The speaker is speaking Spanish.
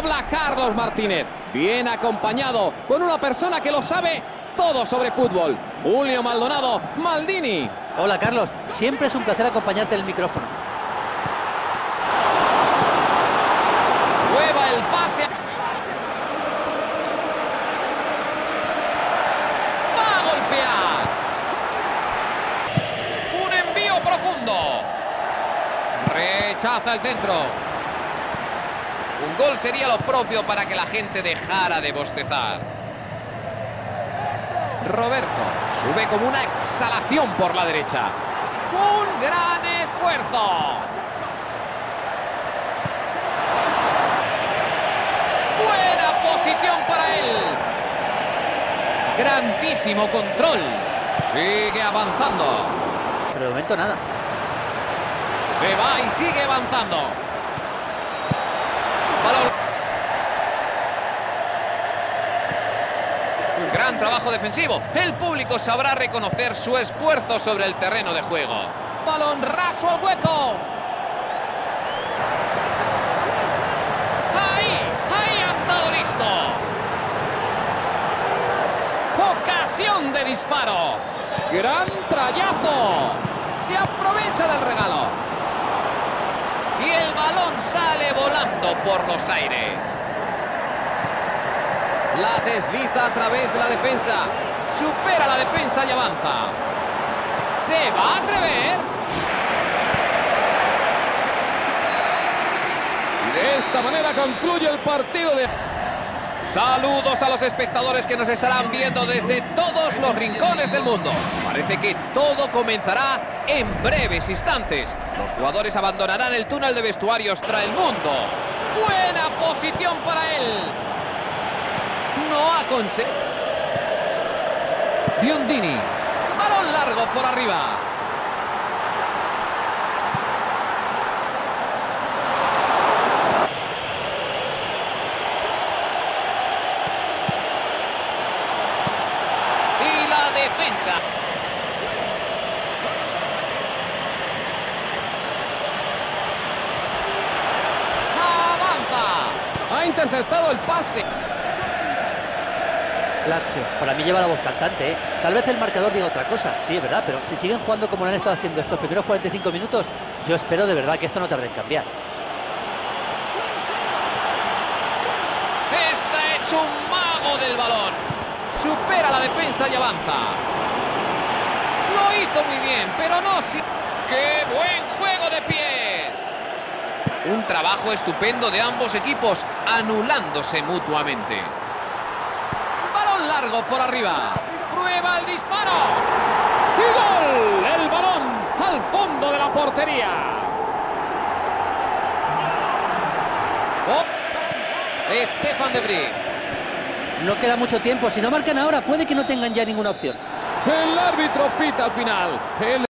Habla Carlos Martínez, bien acompañado con una persona que lo sabe todo sobre fútbol. Julio Maldonado, Maldini. Hola Carlos, siempre es un placer acompañarte en el micrófono. Prueba el pase. Va a golpear. Un envío profundo. Rechaza el centro. Un gol sería lo propio para que la gente dejara de bostezar. Roberto sube como una exhalación por la derecha. ¡Un gran esfuerzo! ¡Buena posición para él! Grandísimo control. Sigue avanzando. Pero de momento nada. Se va y sigue avanzando. Balón. Un gran trabajo defensivo. El público sabrá reconocer su esfuerzo sobre el terreno de juego. Balón raso al hueco. Ahí han dado listo. Ocasión de disparo. Gran trayazo. Se aprovecha del regalo. Y el balón sale volando por los aires. La desliza a través de la defensa. Supera la defensa y avanza. ¿Se va a atrever? Y de esta manera concluye el partido de... Saludos a los espectadores que nos estarán viendo desde todos los rincones del mundo. Parece que todo comenzará en breves instantes. Los jugadores abandonarán el túnel de vestuarios tras el mundo. Buena posición para él. No ha conseguido. Biondini. Balón largo por arriba. Y la defensa. Avanza. Ha interceptado el pase. Lazio, para mí lleva la voz cantante, ¿eh? Tal vez el marcador diga otra cosa, sí, es verdad, pero si siguen jugando como lo han estado haciendo estos primeros 45 minutos, yo espero de verdad que esto no tarde en cambiar. Está hecho un mago del balón. Supera la defensa y avanza. Lo hizo muy bien, pero no si... ¡Qué buen juego de pies! Un trabajo estupendo de ambos equipos, anulándose mutuamente. Balón largo por arriba. Prueba el disparo. ¡Y gol! El balón al fondo de la portería. Oh. Stefan de Vrij. No queda mucho tiempo, si no marcan ahora puede que no tengan ya ninguna opción. El árbitro pita al final.